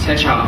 車場。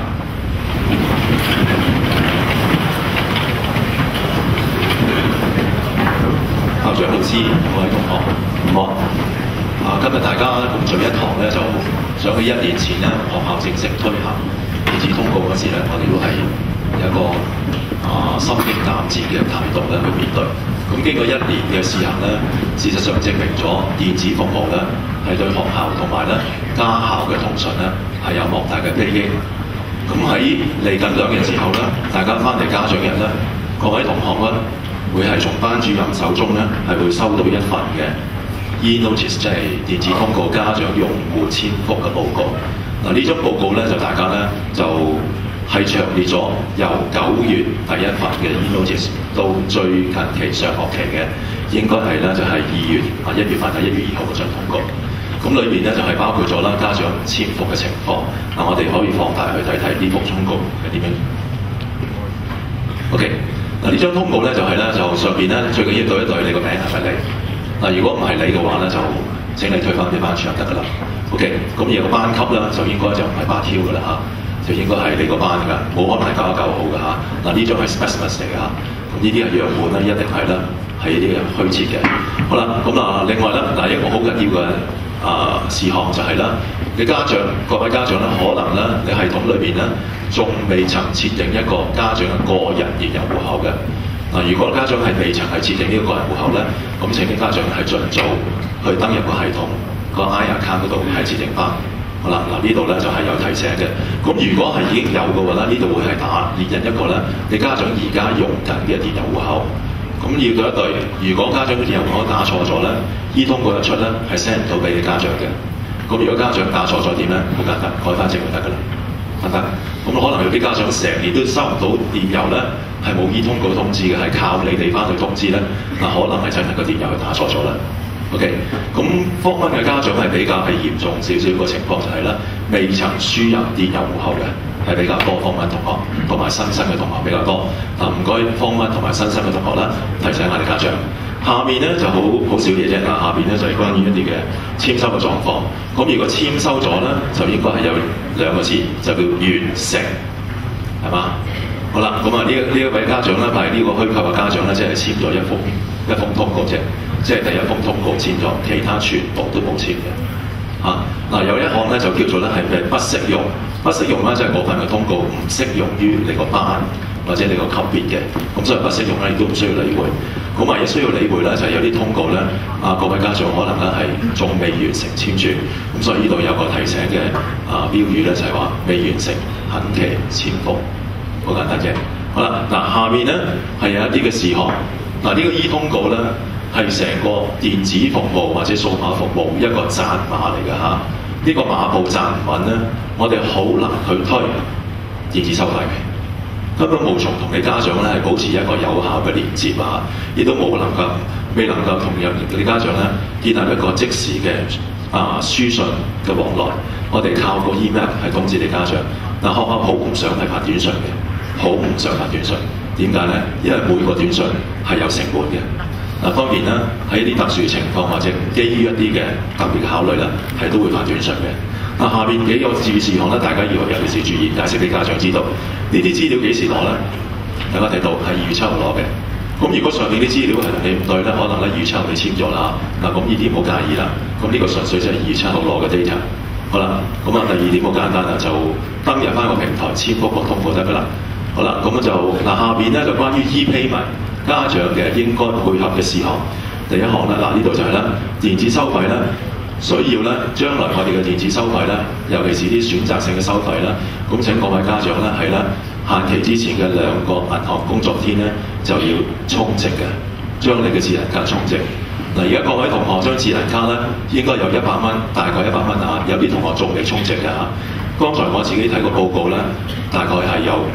校長老師，各位同學，午安。今日大家共聚一堂咧，就想起1年前咧，學校正式推行電子通告嗰時咧，我哋都係有一個心驚膽戰嘅態度咧去面對。咁經過1年嘅試行咧，事實上證明咗電子服務咧係對學校同埋咧家校嘅通訊咧係有莫大嘅裨益。咁喺嚟緊2日之後咧，大家翻嚟家長日咧，各位同學咧會係從班主任手中咧係會收到一份嘅 e-notice， 即係電子通告家長用戶簽覆嘅報告。嗱，呢張報告咧就大家咧就係詳列咗由9月第一份嘅 e-notice 到最近期上學期嘅，應該係咧就係1月份係1月2號嗰張通告。咁裏邊咧就係包括咗啦家長簽覆嘅情況。嗱，我哋可以放大去睇睇呢幅通告係點樣。OK， 嗱呢張通告咧就係咧就上邊咧最緊要對一對你個名係咪你？嗱，如果唔係你嘅話咧，就請你退翻俾班主任得㗎啦。OK， 咁而個班級咧就應該就唔係8挑㗎啦嚇。就應該係你個班㗎，冇可能係9號㗎嚇。嗱，呢張係 specimen 嚟㗎嚇，咁呢啲係樣本啦，一定係啦，係呢啲嘅虛設嘅。好啦，咁另外咧，嗱一個好緊要嘅事項就係啦，你家長各位家長咧，可能咧你系統裏邊咧仲未曾設定一個家長嘅個人電郵戶口嘅。嗱，如果家長係未曾係設定呢個個人戶口咧，咁請啲家長係盡早去登入個系統個 i-account 嗰度係設定翻。好啦，嗱呢度咧就係有提醒嘅。咁如果係已經有嘅話咧，呢度會係列印一個咧，你家長而家用緊嘅電郵戶口。咁要對一對，如果家長嘅電郵戶口打錯咗咧，通告一出咧係 send 唔到俾你家長嘅。咁如果家長打錯咗點咧？好簡單，改翻正就得㗎啦，得唔得？咁可能有啲家長成年都收唔到電郵咧，係冇通告通知嘅，係靠你哋翻去通知咧。嗱，可能係真係個電郵係打錯咗啦。OK， 咁科班嘅家長係比較係嚴重少少個情況就係咧，未曾輸入電郵戶口嘅係比較多，科班同學同埋新生嘅同學比較多。嗱，唔該，科班同埋新生嘅同學啦，提醒下你家長。下面咧就好少嘢啫。嗱，下邊咧就係關於一啲嘅簽收嘅狀況。咁如果簽收咗咧，就應該係有2個字，就叫完成，係嘛？好啦，咁呢一位家長咧，係呢個虛構嘅家長咧，即係簽咗一封通告啫。即係第一封通告簽咗，其他全部都冇簽嘅。有一項咧就叫做咧係不適用，不適用咧即係嗰份嘅通告唔適用於你個班或者你個級別嘅，咁所以不適用咧亦都唔需要理會。咁唯一需要理會咧就係有啲通告咧，各位家長可能咧係仲未完成簽署，咁所以呢度有個提醒嘅標語咧就係話未完成，懇期簽覆，好簡單啫。好啦，下面咧係有一啲嘅事項，呢個通告咧。係成個電子服務或者數碼服務一個讚碼嚟㗎嚇，呢個馬步站唔穩咧，我哋好難去推電子收費嘅，根本無從同你家長咧係保持一個有效嘅連接啊，亦都未能夠同你家長咧建立一個即時嘅書信嘅往來，我哋靠個 email 係通知你家長。學校好唔想係發短信嘅，好唔想發短信，點解咧？因為每個短信係有成本嘅。當然啦，喺一啲特殊情況或者基於一啲嘅特別嘅考慮啦，係都會發短信嘅。下邊幾個注意事項咧，大家要尤其是注意，解釋俾家長知道。呢啲資料幾時攞咧？大家睇到係2月7號攞嘅。咁如果上面啲資料係同你唔對咧，可能咧2月7號你簽咗啦。咁呢啲唔好介意啦。咁呢個純粹就係2月7號攞嘅 data。好啦，咁第二點好簡單啦，就登入翻個平台簽覆個通告得㗎啦。好啦，咁就下邊咧就關於 e-payment。家長嘅應該配合嘅事項，第一項咧，呢度就係啦，電子收費咧，需要咧，將來我哋嘅電子收費咧，尤其是啲選擇性嘅收費啦，咁請各位家長咧係啦，限期之前嘅2個銀行工作天咧就要充值嘅，將你嘅智能卡充值。而家各位同學將智能卡咧應該有100蚊，大概100蚊啊，有啲同學仲未充值嘅嚇。剛才我自己睇個報告咧，大概係有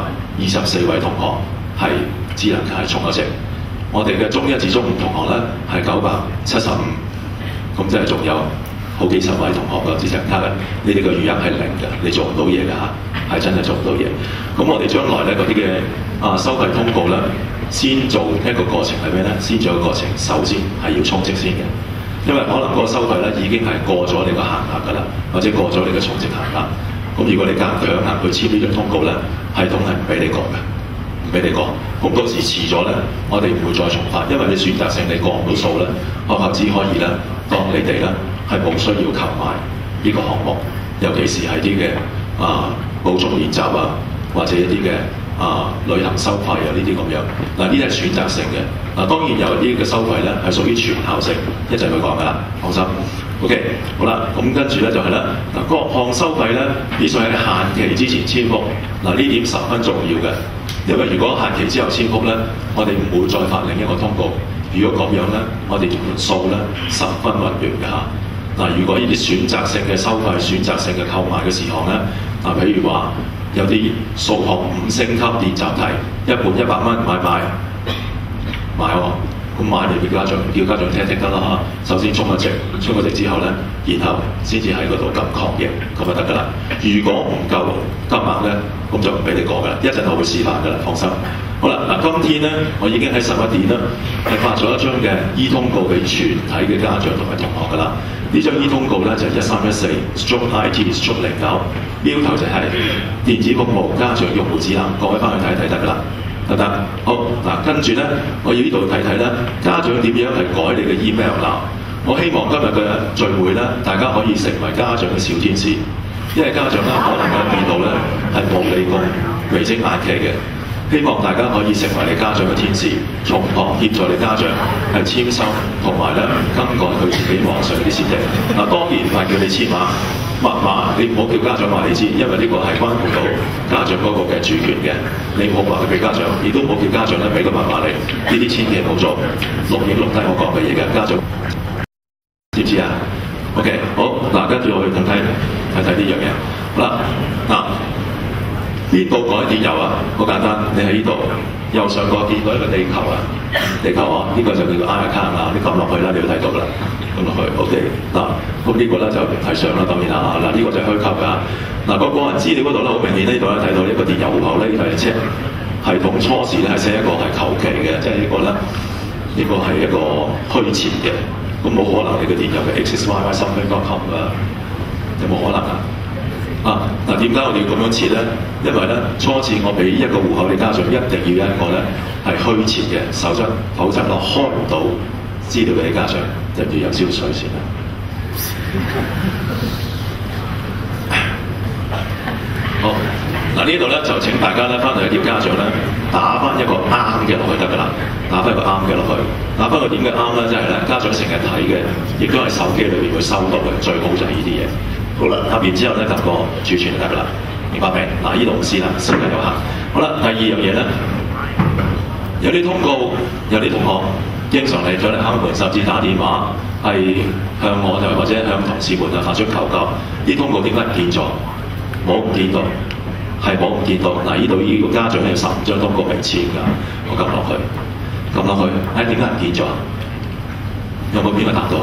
924位同學係智能卡係充咗值，我哋嘅中1至中5同學咧係975，咁即係仲有好幾十位同學嘅智能卡咧，你哋嘅餘額係0嘅，你做唔到嘢嘅嚇，係真係做唔到嘢。咁我哋將來咧嗰啲嘅收費通告咧，先做一個過程係咩咧？先做一個過程，首先係要充值先嘅，因為可能嗰個收費咧已經係過咗你個限額㗎啦，或者過咗你嘅充值限額。 咁如果你強硬去簽呢張通告咧，系統係唔俾你過嘅，唔俾你過。咁到時遲咗咧，我哋唔會再重發，因為你選擇性你過唔到數咧，學校只可以咧當你哋咧係冇需要購買呢個項目，尤其是係啲嘅補足練習啊，或者一啲嘅旅行收費啊呢啲咁樣。嗱呢啲係選擇性嘅。嗱當然有啲嘅收費咧係屬於全校性，一陣會講㗎啦，放心。OK， 好啦，咁跟住咧就係咧，嗱各項收費咧必須喺限期之前簽覆，嗱呢點十分重要嘅，因為如果限期之後簽覆咧，我哋唔會再發另一個通告。如果咁樣咧，我哋條數咧十分混亂嘅嚇。嗱，如果呢啲選擇性嘅收費、選擇性嘅購買嘅事項咧，譬如話有啲數學5星級練習題，一本100蚊買喎。咁買嚟俾家長，叫家長聽得啦嚇。首先充個值之後咧，然後先至喺嗰度撳確認，咁就得㗎啦。如果唔夠金額咧，咁就唔俾你過㗎啦。一陣我會示範㗎啦，放心。好啦，嗱，今天咧，我已經喺11點啦，係發咗一張嘅 E 通告俾全體嘅家長同埋同學㗎啦。呢張 E 通告咧就係1314/IT/09，標題就係電子服務家長用戶指南，各位翻去睇一睇得㗎啦。得，好嗱，跟住咧，我要呢度睇睇咧，家長點樣係改你嘅 email 啦。我希望今日嘅聚會咧，大家可以成為家長嘅小天使，因為家長咧可能嘅電腦咧係冇你咁眉精眼企嘅。希望大家可以成為你家長嘅天使，從旁協助你家長係簽收同埋咧更改佢自己網上啲設定。嗱，當然唔係叫你簽密碼，你唔好叫家長話你知，因為呢個係關乎到家長嗰個嘅主權嘅。你唔好話佢俾家長，亦都唔好叫家長咧俾個密碼你。呢啲千祈唔好做，錄影錄低我講嘅嘢嘅，家長知唔知啊 ？OK， 好嗱，跟住我去睇睇呢樣嘢。好啦，嗱，邊度改電郵啊？好簡單，你喺呢度右上角見到一個地球啊，地球啊，呢個就叫做 I-account 啊，你撳落去啦，你會睇到啦。咁落去 ，OK 嗱，咁呢個咧就係上啦，當然啦，嗱呢個就係虛級㗎。嗱個個人資料嗰度咧，好明顯呢度咧睇到一個電郵戶口咧，呢個係車系統初時咧係寫一個係求其嘅，即係呢個咧呢個係一個虛設嘅，咁冇可能你個電郵嘅 xxyy something.com 㗎，有冇可能啊？嗱點解我哋要咁樣設咧？因為咧初次我俾一個戶口你家長，一定要有一個咧係虛設嘅，否則我開唔到資料俾你家長，就要有少少水先啦。好，嗱呢度咧就請大家咧翻嚟叫家長咧打翻一個啱嘅落去得㗎啦，打翻一個啱嘅落去，打翻個點嘅啱咧，即係咧家長成日睇嘅，亦都係手機裏邊會收到嘅，最好就係呢啲嘢。好啦，答完之後咧撳個儲存就得㗎啦，明白未？嗱呢度唔先啦，時間有限。好啦，第二樣嘢咧，有啲通告，有啲同學經常嚟咗嚟敲門，甚至打電話係向我或者向同事們發出求救。啲通告點解唔見咗？冇唔見到，係冇唔見到。嗱，呢度呢個家長有15張通告未簽㗎，我撳落去，點解唔見咗？有冇邊個答到？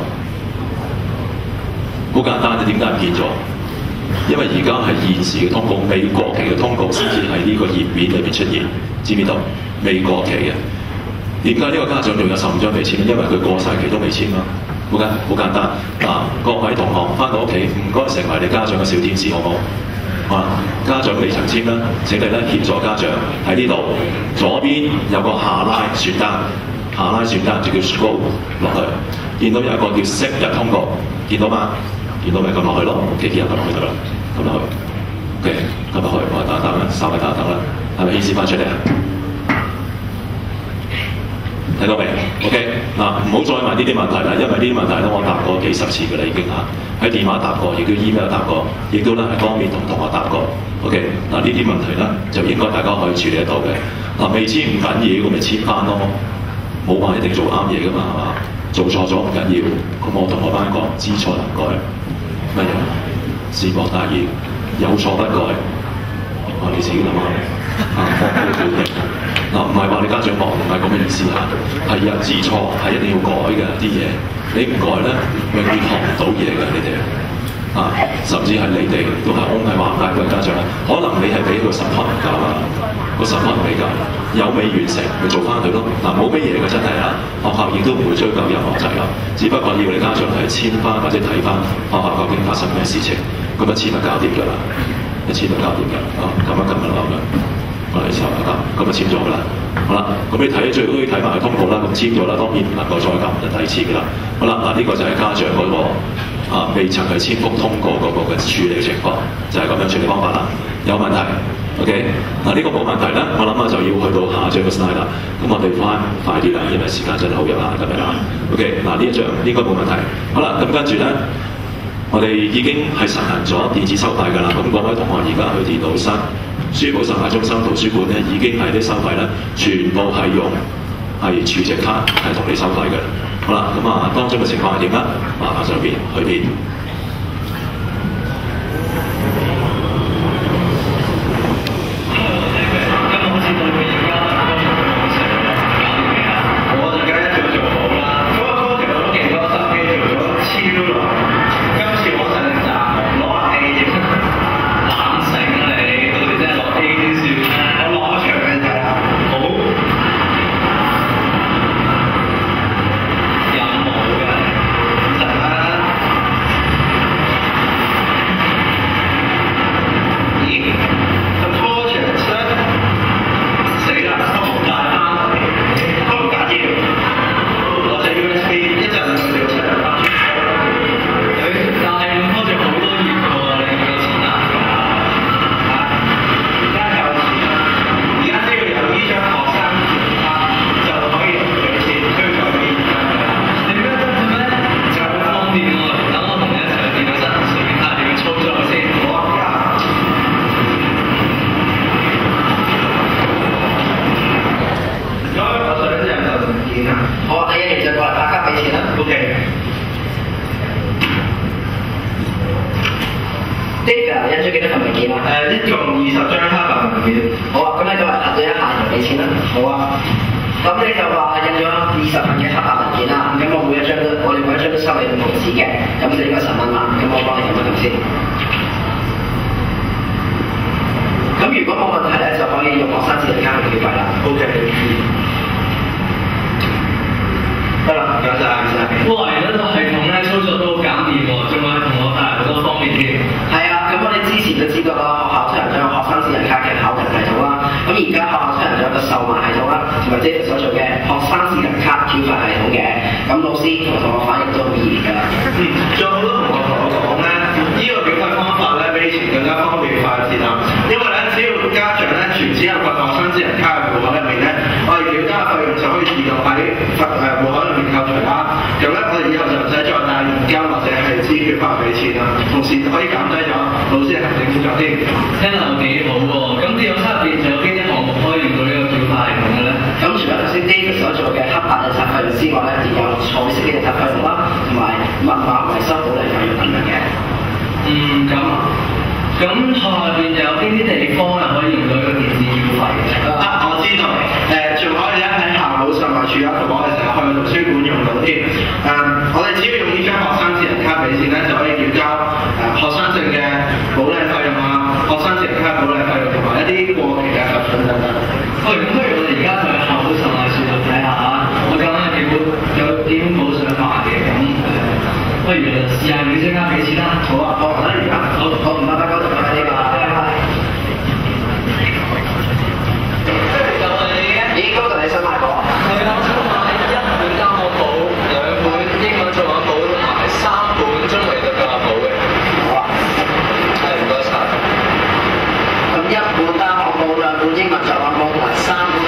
好簡單，你點解唔見咗？因為而家係現時嘅通告，未過期嘅通告先至喺呢個頁面裏邊出現，知唔知道？未過期嘅。點解呢個家長仲有15張未簽？因為佢過晒期都未簽啦。好簡單。各位同學翻到屋企，唔該成為你家長嘅小天使，好唔好？家長未曾簽啦，請你咧協助家長喺呢度左邊有個下拉選單，下拉選單就叫 scroll 落去，見到有一個叫昔日通告，見到嗎？見到咪撳落去咯，OK，撳落去得啦，撳落去 ，OK， 撳落去，我等啦，稍微等啦，係咪顯示翻出嚟啊？睇到未 ？OK， 唔好再問呢啲問題啦，因為呢啲問題咧我答過幾十次㗎啦已經嚇，喺電話答過，亦都 email 答過，亦都咧係當面同同學答過。OK，呢啲問題咧就應該大家可以處理得到嘅。未簽唔緊要，咁咪簽翻咯，冇話一定做啱嘢㗎嘛，係嘛？做錯咗唔緊要，咁我同我班講知錯能改，乜嘢？事莫大焉，有錯不改，你自己諗下。唔係話你家長忙，唔係咁嘅意思嚇。係知錯係一定要改嘅啲嘢，你唔改咧，永遠學唔到嘢嘅你哋。甚至係你哋都係我係話大個家長，可能你係俾個審核唔夠啊，個審核未夠，有未完成咪做翻佢咯。冇乜嘢嘅真係學校亦都唔會追究任何責任，只不過要你家長係簽翻或者睇翻學校究竟發生咩事情，咁簽就搞掂㗎啦。 一簽就搞掂嘅。撳一撳就得嘅。我哋就咁就簽咗㗎啦。好啦，咁你睇最好都要睇埋個通告啦。咁簽咗啦，當然唔能夠再撳就第二次㗎啦。好啦，呢個就係家長嗰個未曾係簽覆通過嗰個嘅處理情況，就係咁樣處理方法啦。有問題 ？OK，呢個冇問題啦。我諗就要去到下一張嘅 slide 啦。咁我哋翻快啲啦，因為時間真係好有限今日啦。OK，呢一張應該冇問題。好啦，咁跟住咧，我哋已經係實行咗電子收費㗎啦。咁各位同學而家去電腦室、書簿售賣中心、圖書館咧，已經係啲收費咧，全部係用儲值卡係同你收費嘅。好啦，咁當中嘅情況係點咧？麻煩上邊去邊？ 一本單學簿、兩本英文作文簿同埋3本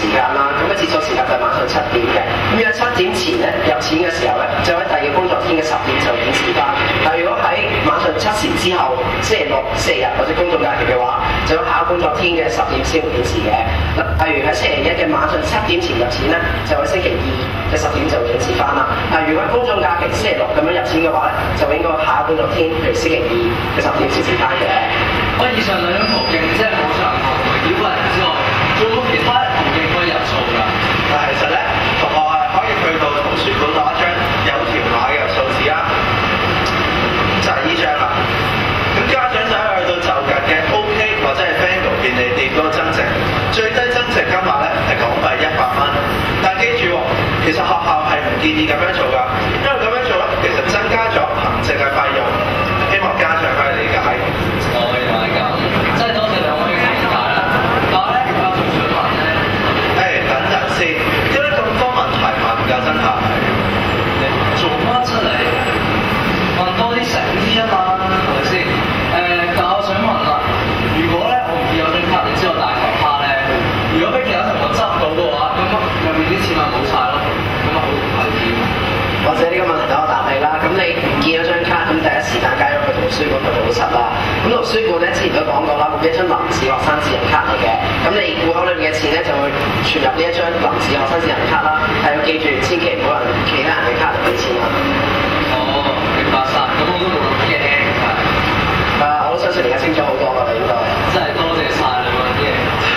時間啦，咁嘅截數時間就係晚上7點嘅。咁如果7點前咧入錢嘅時候咧，就喺第二個工作天嘅10點就顯示翻。但係如果喺晚上7時之後，星期六、星期日或者公眾假期嘅話，就喺下個工作天嘅10點先會顯示嘅。例如喺星期一嘅晚上7點前入錢咧，就喺星期二嘅10點就會顯示翻啦。但係如果喺公眾假期星期六咁樣入錢嘅話咧，就應該下個工作天，譬如星期二嘅10點先顯示翻嘅。 咁以上兩種途徑，即係網上銀行同埋繳費人之外，仲有冇其他途徑可以入數㗎？ 但係其實咧，同學係可以去到圖書館攞一張有條碼嘅數字啦，就係呢張啦。咁家長就可以去到就近嘅 OK 或者係 Fango 便利店嗰個增值，最低增值金額咧係港幣100蚊。但係記住喎，其實學校係唔建議咁樣做㗎，因為咁樣做咧其實增加咗行政嘅費用，希望家長可以理解。 我可以理解，即係多謝兩位嘅理解啦。但係咧，而家仲想問咧， 等陣先，點解咁多問題問㗎？真係你做乜出嚟？問多啲醒啲啊嘛，係咪先？但我想問啦，如果咧我唔見有張卡，你知我大頭蝦咧，如果俾其他同學執到嘅話，咁入面啲錢咪冇晒咯，咁啊好唔係點？ 或者呢個問題等我答你啦。咁你唔見咗張卡，咁第一時間加入去圖書館去補習啦。咁圖書館咧之前都講過啦，會俾一張臨時學生智能卡嚟嘅。咁你戶口裏面嘅錢咧就會存入呢一張臨時學生智能卡啦。係要記住，千祈唔好用其他人嘅卡嚟俾錢啦。 哦，明白晒，咁我都冇咁驚係。 我都相信而家清楚好多啦，你應該。 真係多謝晒你喎啲嘢。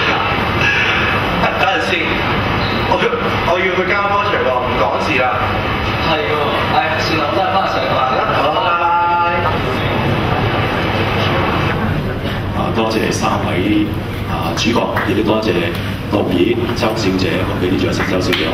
等陣先，我要去交科場喎，唔講字啦。 係喎，算啦，我都係翻去上課啦。 好，拜拜。 多謝3位主角，亦都多謝導演周小姐，我俾啲掌聲周小姐。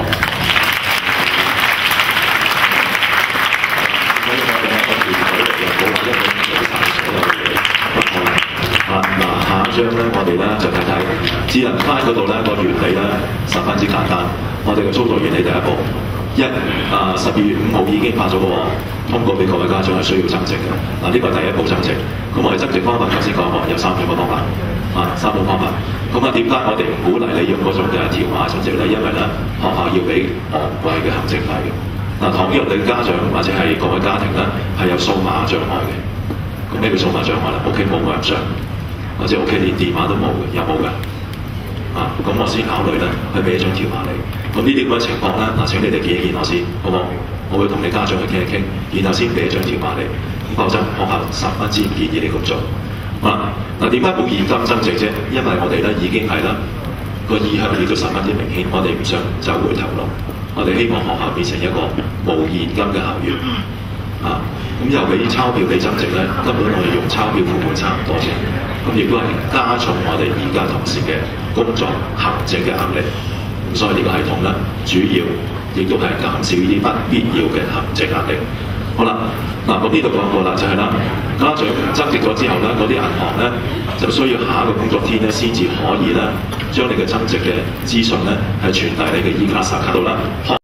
下一張咧，我哋咧就睇睇智能卡嗰度咧個原理咧十分之簡單。我哋嘅操作原理第一步，12月5號已經發咗個通告俾各位家長係需要增值嘅。呢個係第一步增值。咁我哋增值方法頭先講過有3種嘅方法，3種方法。咁點解我哋唔鼓勵你用嗰種嘅條碼增值咧？因為咧學校要俾昂貴嘅行政費嘅。倘若你家長或者係各位家庭咧係有數碼障礙嘅，咁咩叫數碼障礙咧？屋企冇網上，或者屋企連電話都冇嘅，有冇㗎？咁我先考慮咧去俾一張條碼你。咁呢啲咁嘅情況咧，請你哋見一見我先，好冇？我會同你家長去傾一傾，然後先俾一張條碼你。否則學校十分之唔建議你咁做。點解冇現金增值啫？因為我哋咧已經係啦個意向亦都十分之明顯，我哋唔想走回頭路。我哋希望學校變成一個無現金嘅校園。咁又俾鈔票俾增值咧，根本我哋用鈔票付款差唔多啫。咁亦都係加重我哋而家同事嘅工作行政嘅壓力。咁所以呢個系統咧，主要亦都係減少呢啲不必要嘅行政壓力。好啦，咁呢度講過啦，就係啦，家長增值咗之後咧，嗰啲銀行咧就需要下一個工作天咧，先至可以咧將你嘅增值嘅資訊咧係傳遞你嘅 e-class 卡度啦。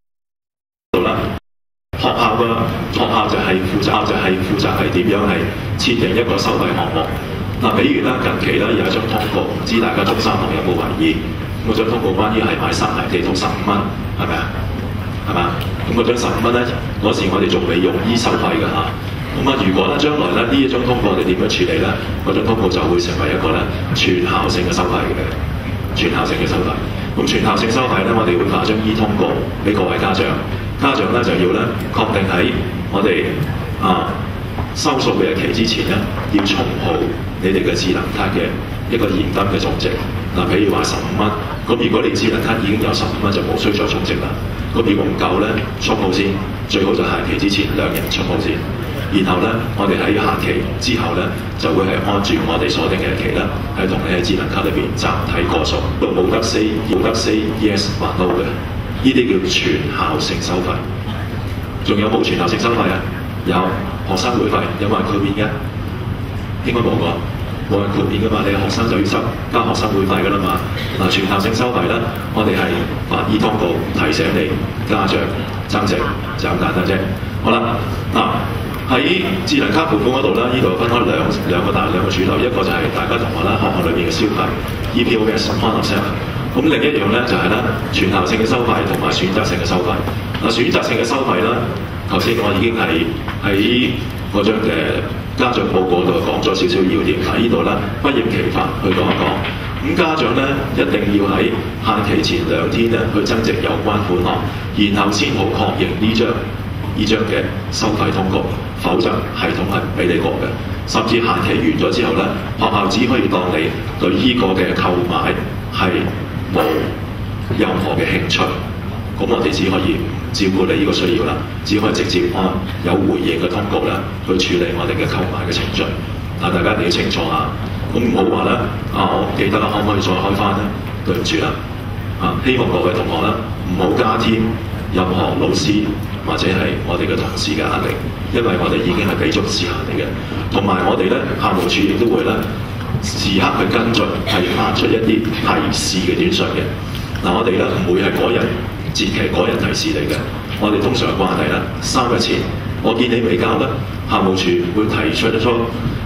學校就係負責係點樣係設定一個收費項目。比如咧近期咧有一張通告，唔知大家中三學有冇留意？嗰張通告關於係買三台地圖15蚊，係咪啊？係嘛？咁嗰張15蚊咧，嗰時我哋仲未用收費㗎嚇。咁如果咧將來咧呢一張通告我哋點樣處理咧？嗰張通告就會成為一個咧全校性嘅收費嘅，全校性嘅收費。咁全校性收費咧，我哋會發張通告俾各位家長。家長咧就要咧確定喺我哋收數嘅日期之前咧，要重號你哋嘅智能卡嘅一個現金嘅總值。譬如話15蚊，咁如果你智能卡已經有15蚊，就冇需再充值啦。咁如果唔夠咧，充號先，最好就限期之前2日充號先。然後咧，我哋喺限期之後咧，就會係按住我哋鎖定嘅日期咧，係同你喺智能卡裏邊集體過數，都冇得 say yes 或 no 嘅。呢啲叫全校性收費。仲有冇全校性收費啊？有學生會費，有冇人豁免嘅？應該冇個，冇人豁免噶嘛。你學生就要交學生會費噶啦嘛。全校性收費咧，我哋係發通告提醒你家長增值，就咁簡單啫。好啦，喺智能卡撥款嗰度咧，呢度分開兩個主流，一個就係大家同學啦，學校裏面嘅消費 EPOS point of sale。咁咁另一樣咧就係咧全校性嘅收費同埋選擇性嘅收費。嗱，選擇性嘅收費啦，頭先我已經係喺嗰張嘅家長報告度講咗少少要點。嗱，呢度咧不厭其煩去講一講。咁家長咧一定要喺限期前2天咧去增值有關款項，然後先好確認呢張嘅收費通告，否則系統係唔俾你過嘅。甚至限期完咗之後咧，學校只可以當你對呢個嘅購買係冇任何嘅興趣，咁我哋只可以照顧你呢個需要啦，只可以直接按有回應嘅通告咧去處理我哋嘅購買嘅程序。大家一定要清楚啊！咁唔好話咧我記得啦，可唔可以再開翻咧？對唔住啦，希望各位同學咧唔好加添任何老師或者係我哋嘅同事嘅壓力，因為我哋已經係俾足時限嚟嘅，同埋我哋咧校務處亦都會咧時刻去跟進，係發出一啲提示嘅短信嘅。嗱，我哋咧唔會係嗰日節期嗰日提示你嘅，我哋通常嘅慣例啦，3日前我見你未交咧，校務處會提出一出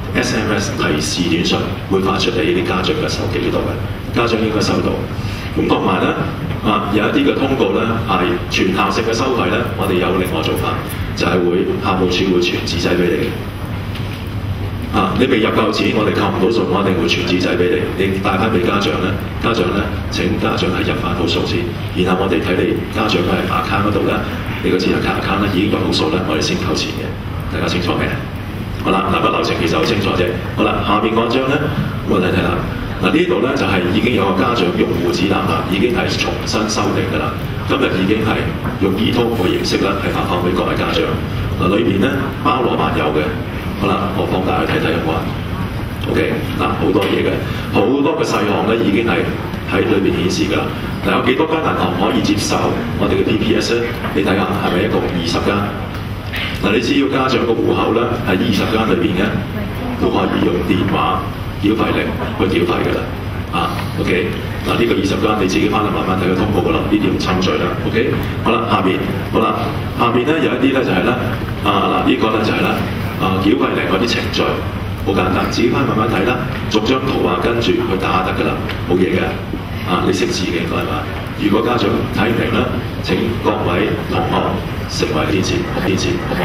SMS 提示短信，會發出你啲家長嘅手機呢度嘅，家長應該收到。咁同埋咧有一啲嘅通告咧係全校性嘅收費咧，我哋有另外做法，就係會校務處會傳紙仔俾你嘅。你未入夠錢，我哋扣唔到數，我一定會傳紙仔俾你。你帶翻俾家長咧，請家長係入翻好數先，然後我哋睇你家長嘅 account 嗰度咧，你個智能卡 account 咧已經入好數咧，我哋先扣錢嘅。大家清楚嘅？好啦，個流程其實好清楚啫。好啦，下邊嗰張咧，我哋睇啦。呢度咧就係已經有個家長用戶指南啦，已經係重新修訂㗎啦。今日已經係用e-talk嘅形式咧，係發放俾各位家長。裏邊咧包羅萬有嘅。好啦，我放大去睇睇有冇啊 ？OK， 好多嘢嘅，好多嘅細項咧已經係喺裏邊顯示㗎啦。有幾多間銀行可以接受我哋嘅 PPS 咧？你睇下係咪一共20間？你只要家長個戶口咧喺20間裏邊嘅，都可以用電話繳費力去繳費㗎啦。OK， 呢個20間你自己翻嚟慢慢睇個通告㗎啦，呢啲唔侵罪啦。OK， 好啦，下邊咧有一啲咧就係咧，呢個咧就係咧。繳費嚟嗰啲程序好簡單，自己翻慢慢睇啦，逐張圖跟住去打得㗎啦，冇嘢嘅。你識字嘅應該係嘛？如果家長睇唔明啦，請各位同學成為天使，好唔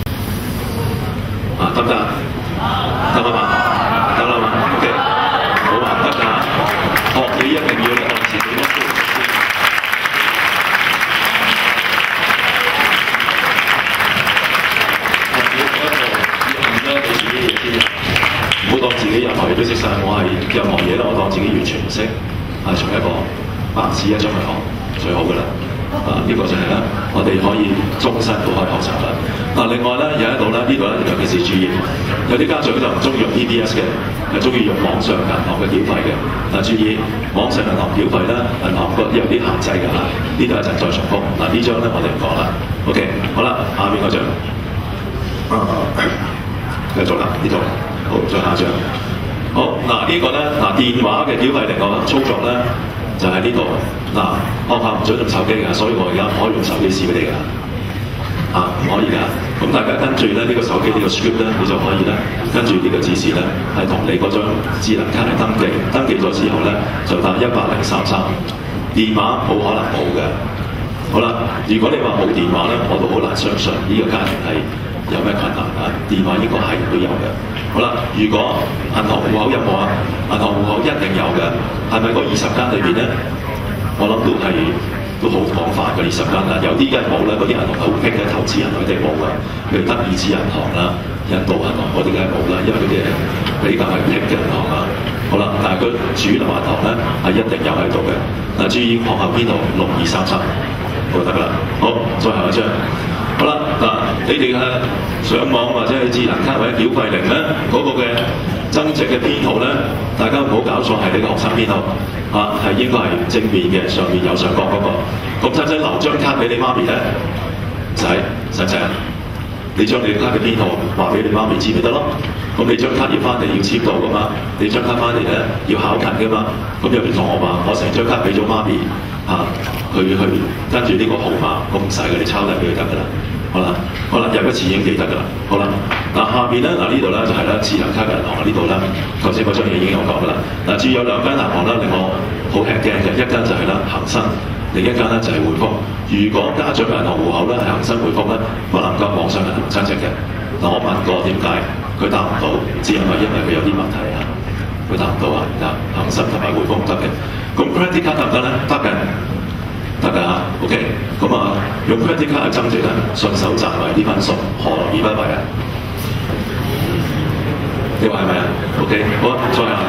好？得唔得？得嘛？得啦嘛 ？OK， 好啊，得㗎。學嘢一定要按自己嘅。唔好當自己任何嘢都識晒，我係任何嘢咧，我當自己完全唔識，係從一個白紙一張去學最好㗎啦。呢個就係咧，我哋可以終身都可以學習啦。另外咧有一度咧，呢度咧尤其是注意，有啲家長就唔中意用 PPS 嘅，係中意用網上銀行嘅繳費嘅。注意網上銀行繳費咧，銀行有啲限制㗎嚇。呢度一陣再重複。呢張咧我哋唔講啦。OK， 好啦，下邊嗰張。繼續啦，呢度好，再下張。好呢個咧電話嘅繳費嚟講操作咧就喺呢度。學校唔準用手機㗎，所以我而家唔可以用手機試俾你㗎。唔可以㗎。咁大家跟住咧呢個手機呢個 script 咧，你就可以咧跟住呢個指示咧係同你嗰張智能卡嚟登記咗之後咧就打1033。電話冇可能冇嘅。好啦，如果你話冇電話咧，我都好難相信呢個家庭係有咩困難啊？電話應該係都有嘅。好啦，如果銀行戶口有冇啊？銀行戶口一定有嘅。係咪嗰20間裏邊咧？我諗都好廣泛嘅20間啦。有啲人冇咧，嗰啲銀行好僻嘅，投資銀行一定冇嘅。譬如德意志銀行啦、印度銀行嗰啲梗係冇啦，因為嗰啲係比較係僻嘅銀行啊。好啦，但係佢主流銀行咧係一定有喺度嘅。注意學校編號6233。就得啦，好，再下一張。好啦，你哋上網或者係智能卡或者繳費靈咧，嗰個嘅增值嘅編號咧，大家唔好搞錯，係你嘅學生編號係應該係正面嘅，上面右上角嗰個。咁使唔使留張卡俾你媽咪咧？使唔使啊？你將你卡嘅編號話俾你媽咪知咪得咯？咁你張卡要翻嚟要簽到噶嘛？你張卡翻嚟咧要考勤噶嘛？咁有啲同學話：我成張卡俾咗媽咪去跟住呢個號碼，我唔使嘅，你抄嚟俾佢得噶啦。好啦，入一次已經記得噶啦。好啦。 下邊咧呢度咧就係咧智能卡銀行呢度咧，頭先嗰張嘢已經有講㗎啦。至於有兩間銀行咧令我好吃驚嘅，一間就係咧恒生，另一間咧就係匯豐。如果家長銀行戶口咧係恒生匯豐咧，不能夠網上銀行增值嘅。我問過點解，佢答唔到，只係因為佢有啲問題啊，佢答唔到啊。恒生同埋匯豐得嘅，咁 credit card 得唔得咧？得嘅。得㗎 ，OK， 咁用 credit card 去增值咧，順手賺埋啲分數，何樂而不為啊？你話係咪啊 ？OK， 好，再下。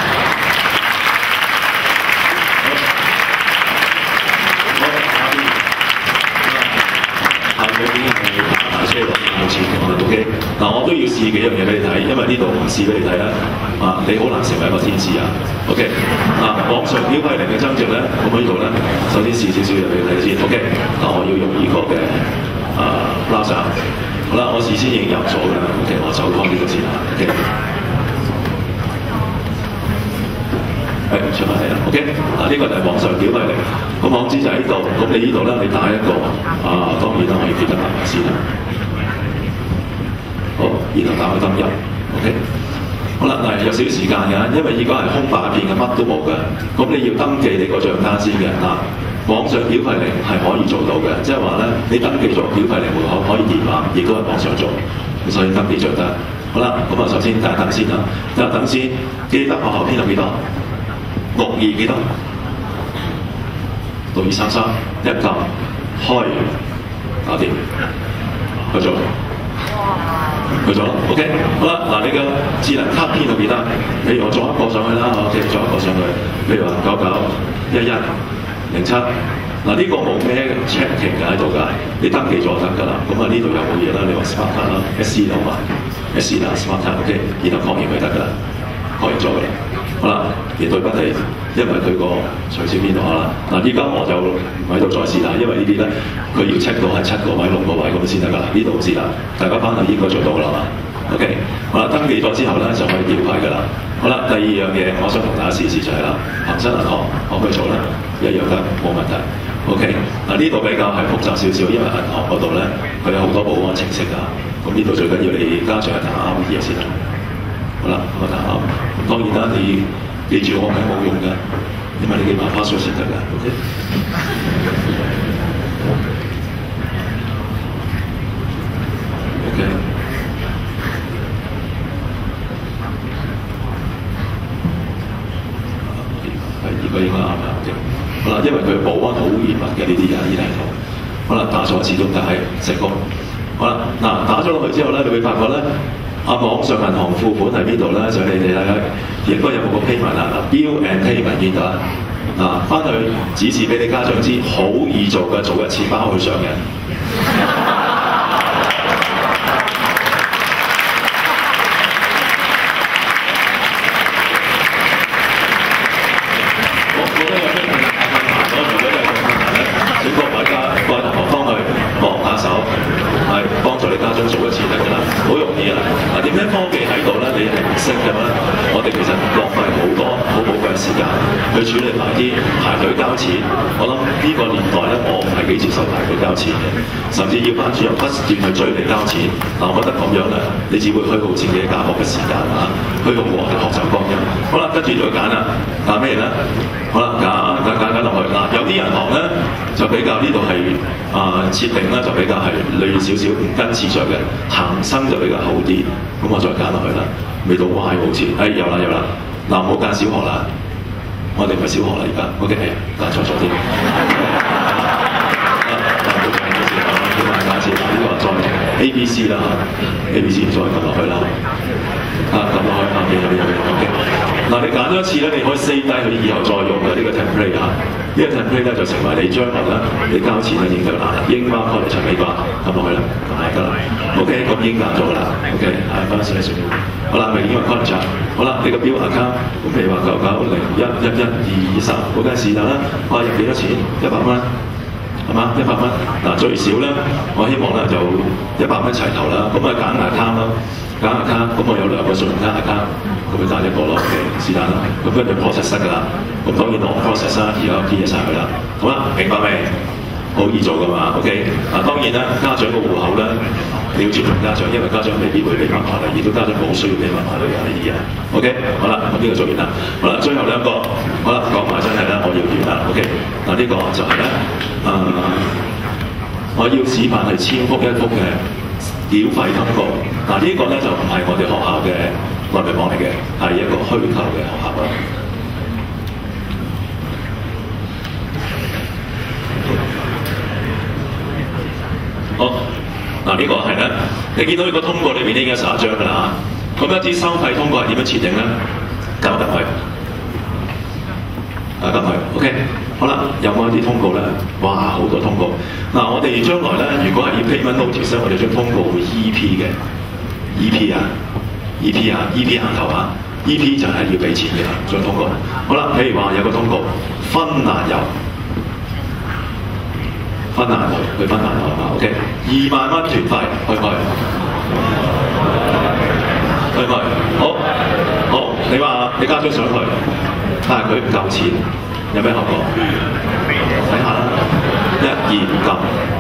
下邊已經係打車落目前講啦 ，OK。我都要試幾樣嘢俾你睇，因為呢度唔試俾你睇咧，你好難成為一個天使啊。OK， 網上繳費靈嘅增值咧，咁呢度咧，首先試少少嘢俾你睇先。OK， 我要用呢個嘅browser。好啦，我事先已經入咗㗎啦。OK， 我走開呢個先啦。OK， 出埋嚟啦。OK， 呢個就係網上繳費靈。個網址就喺度。咁你呢度咧，你打一個當然啦，我要記得密碼先啦。好，然後打開登入。OK。好啦，有少少時間㗎，因為依家係空白片嘅，乜都冇嘅。咁你要登記你個帳單先嘅。網上繳費靈係可以做到嘅，即係話咧，你登記咗繳費靈戶口可以電話，亦都係網上做，所以登記帳單。好啦，咁首先等一等先啦，等一等先，記得學校編號幾多？62幾多？6233一撳開，搞掂，去做。去咗 OK， 好啦，你嘅智能卡編號記得，譬如我做一個上去啦，OK， 做一個上去，譬如話991107，呢個冇咩 checking 嘅喺度㗎，你登記咗就得㗎啦。咁呢度有冇嘢啦？你話 smart 卡啦 ，SC 好嘛 ，SC 啦 smart 卡 OK， 然後確認佢得㗎啦，確認咗㗎啦。好啦，而對不起，因為佢個取消編號啦。依家我就唔喺度再試啦，因為呢啲咧佢要 check 到係7個位、6個位咁先得㗎啦。呢度唔知啦，大家翻去應該做到啦嘛。OK， 好啦，登記咗之後咧就可以繳費㗎啦。好啦，第二樣嘢我想同大家試試就係啦，恒生銀行可唔可以做咧？一樣得，冇問題。OK， 呢度比較係複雜少少，因為銀行嗰度咧佢有好多保安程式啊。咁呢度最緊要你家長係打啱啲嘢先啦。好啦，咁打啱。當然啦，你記住我係冇用㗎，因為你記埋 password 先得㗎。OK。OK。呢個應該啱啦。好啦，因為佢保安好嚴密嘅呢啲人，呢啲系統。好啦，打咗始終就係成功。好啦，打咗落去之後咧，你會發覺咧。網上銀行付款喺邊度咧？就你哋睇下，應該有冇個 payment 啊？Bill and payment 見到啦。翻去指示俾你家長知，好易做嘅，做一次包去上嘅。我覺得有咩困難如果有困難咧，請各位同學幫佢望下手，係幫助你家長做一次得㗎啦，好容易啊！點解科技喺度咧？你係唔識嘅咩？我哋其實浪費好多好寶貴嘅時間去處理埋啲排隊交錢。我諗呢個年代咧，我唔係幾接受排隊交錢嘅，甚至要班主任不斷去追你交錢。我覺得咁樣咧，你只會虛耗自己嘅教學嘅時間啊，虛耗我哋學習光陰。好啦，跟住就揀啦，揀咩咧？好啦，揀落去。有啲銀行咧就比較呢度係設定咧就比較係累少少，唔跟次序嘅。恒生就比較好啲，咁我再揀落去啦。未到 Y 好似，有啦。唔好揀小學啦，我哋唔係小學啦而家。OK， 揀錯咗添。呢個再 ABC 啦 ，ABC 再撳落去啦。撳落去有。OK。你揀咗一次咧，你可以 save 低佢以後再用嘅呢個 template 啊。呢個 template 咧就成為你將來咧你交錢咧已經得啦。英巴 college 美巴撳落去啦，得啦。OK， 咁已經揀咗㗎啦。OK， 翻少少。好啦，咪英文 college。好啦，你個表 account， 咁譬如話9901112223，嗰間是但啦。入幾多錢？100蚊。係嘛？100蚊。最少咧，我希望咧就100蚊齊頭啦。咁揀 account 啦，揀 account。咁我有2個信用卡 account， 咁咪揀一個咯。是但啦。咁跟住 process 㗎啦。咁當然我 process 啦，而家 key 晒佢啦。好啦，明白未？好好易做噶嘛 ，OK？當然啦，家長個戶口咧，你要尊重家長，因為家長未必會俾文化你，亦都家長冇需要俾文化你嘅呢啲嘢。OK？好啦，咁呢個做完啦。好啦，最後兩個，好啦，講埋真係啦，我要完啦。OK？呢個就係咧，我要示範係千幅一幅嘅繳費通告。呢個咧就唔係我哋學校嘅內部網嚟嘅，係一個虛構嘅學校啦。好，呢個係咧，你見到呢個通告裏面已經有11張㗎啦嚇。咁一支收費通告係點樣設定咧？撳入去，撳去 ，OK。好啦，有冇一啲通告咧？哇，好多通告。我哋將來咧，如果係要 payment notice 咧，我哋將通告會 EP 嘅 ，EP 行頭啊 ，EP 就係要俾錢嘅張通告。好啦，譬如話有個通告，芬蘭遊。芬蘭去芬蘭係嘛 ？OK， 2萬蚊團費，去唔去？去唔去？好，你話你家長想去，但係佢唔夠錢，有咩後果？睇下啦，1、2唔夠，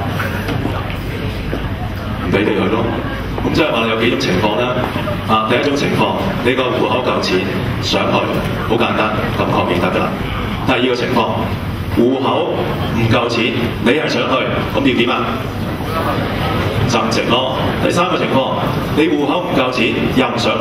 唔俾你去咯。咁即係話有幾種情況咧？第一種情況，你個戶口夠錢，想去，好簡單，咁確認得㗎啦。第二個情況，戶口唔夠錢，你係想去，咁要點啊？增值咯。第三個情況，你戶口唔夠錢，又唔想去，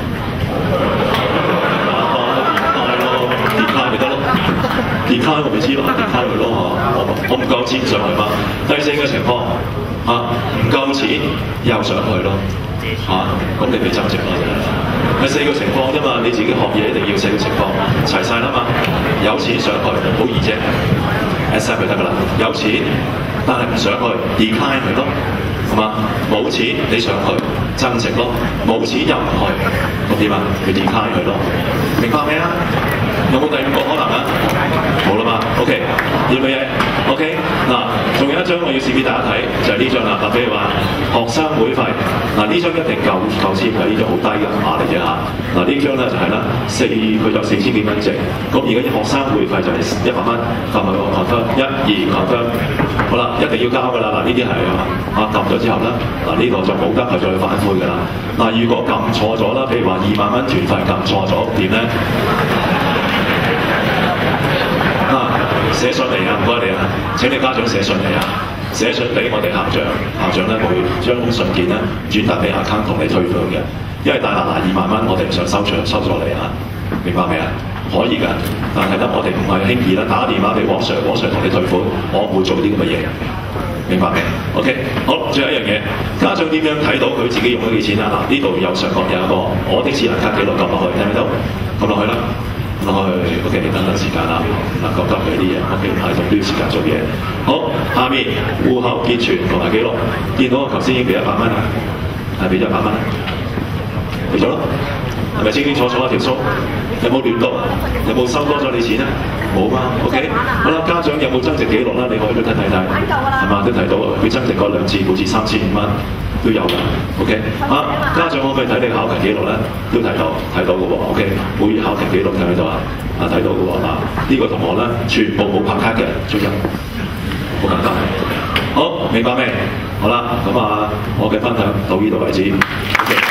跌卡咪得咯，跌卡我咪知咯，跌卡咪咯我唔夠錢唔想去嘛。第四個情況，唔夠錢又想去咯，咁你咪增值咯。係4個情況啫嘛，你自己學嘢一定要4個情況齊晒啦嘛。有錢想去，好易啫 ，accept 就得㗎啦。有錢但係唔想去 ，decline 咪咯，係嘛？冇錢你想去，增值咯。冇錢又唔去，咁點啊？你 decline 佢咯。明白未啊？有冇第5個可能啊？冇啦嘛 ，OK， 要唔要嘢 ？OK， 仲有一張我要試俾大家睇，就係呢張啦。譬如話學生會費，呢張一定夠簽嘅，呢張好低嘅碼嚟嘅嚇。呢張咧就係啦，佢就4000幾蚊值。咁而家啲學生會費就係100蚊，撳埋個 confirm 1、2 confirm， 好啦，一定要交㗎啦。呢啲係撳咗之後咧，呢個就冇得係再反悔㗎啦。如果撳錯咗啦，譬如話2萬蚊團費撳錯咗，點咧？寫信嚟啊，唔該你啊！請你家長寫信嚟啊，寫信俾我哋校長，校長咧會將封信件咧轉達俾 account 同你退款嘅。因為大嗱2萬蚊，我哋唔想收咗你啊，明白未啊？可以㗎，但係咧我哋唔係輕易啦，打電話俾黃 Sir 同你退款，我唔會做啲咁嘅嘢，明白未 ？OK， 好，最後一樣嘢，家長點樣睇到佢自己用咗幾錢啊？呢度右上角有一個我的智能卡記錄，撳落去，睇唔睇到？撳落去啦。OK， 你等時間啦，講得佢啲嘢 ，OK， 係仲都要時間做嘢。好，下面戶口結存同埋記錄，見到我頭先已經俾100蚊啦，係俾咗100蚊啦，俾咗咯，係咪清清楚楚一條數？有冇亂到？有冇收多咗你錢啊？冇嘛 ，OK。好啦，家長有冇增值記錄啦？你可以都睇，係嘛？都睇到佢增值過2次，每次3500蚊。都有㗎 ，OK， 家長可唔可以睇你考勤記錄咧？都睇到嘅喎 ，OK， 每月考勤記錄睇唔睇到啊？睇到嘅喎，呢個同學咧全部冇拍卡嘅出入，好簡單。好，明白未？好啦，咁我嘅分享到呢度為止。OK。